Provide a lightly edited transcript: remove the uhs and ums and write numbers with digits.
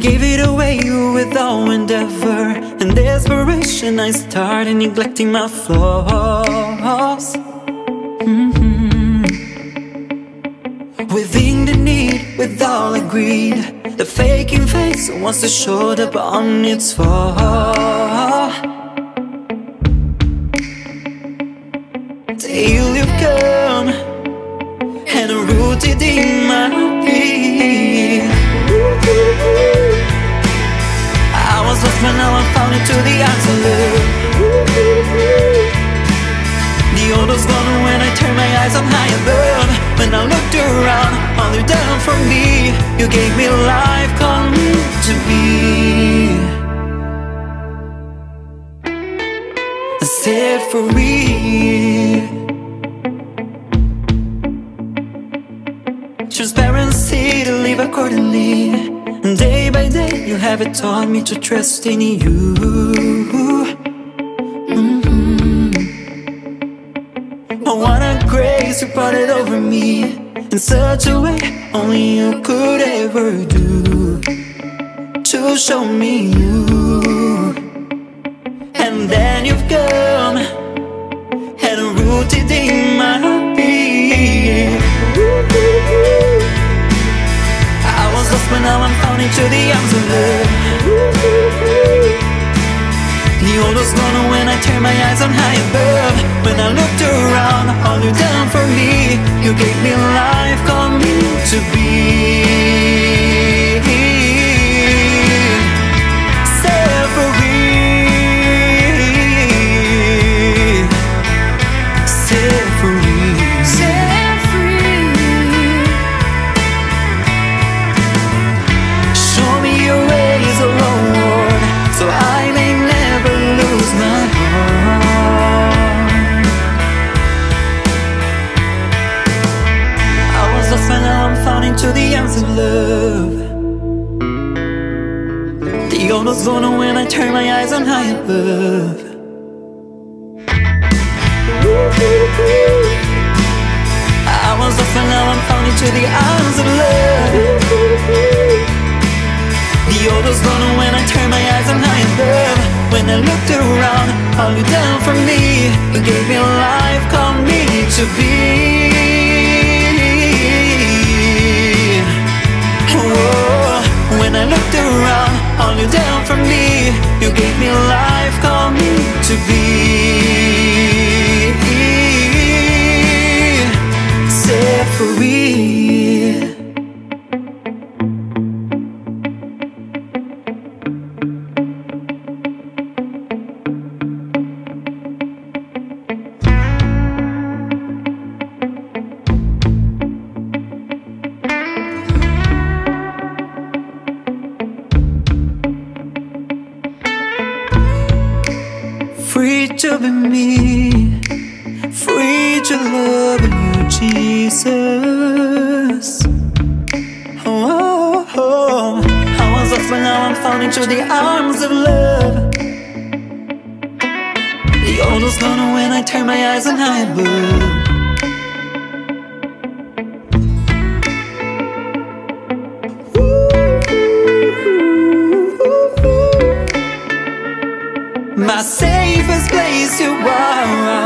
gave it away with all endeavor and desperation. I started neglecting my flaws. Within the need, with all agreed, the faking face wants to show up on its fall. Till you've gone and rooted in my being. I was lost but now I'm found into the arms of love. The old was gone when I turned my eyes on high above. When I looked around, all you done for me, you gave me life, called me to be. Set free. Transparency to live accordingly. And day by day you have it taught me to trust in you. Oh, what a grace you brought it over me in such a way only you could ever do, to show me you. And then you've gone and rooted in my being. I was lost but now I'm found into the arms of love. The old was gone when I turned my eyes on high above. When I looked around, all you done for me, you gave me life, called me to be. Set free, set free, set free. Show me your ways, oh Lord, so I may never lose my heart. I was lost but now I'm found into the arms of love. The old was gone when I turned my eyes on high above. I was lost but now I'm found into the arms of love. The old was gone when I turned my eyes on high above. When I looked around, all you done for me, you gave me life, called me to be. Oh, when I looked around, all you done for me, you gave me life, called me to be. Set free. Free to be me, free to love you, Jesus. Oh, oh, I was lost but now I'm found into the arms of love. The old was gone when I turned my eyes on high above. My safest place you are.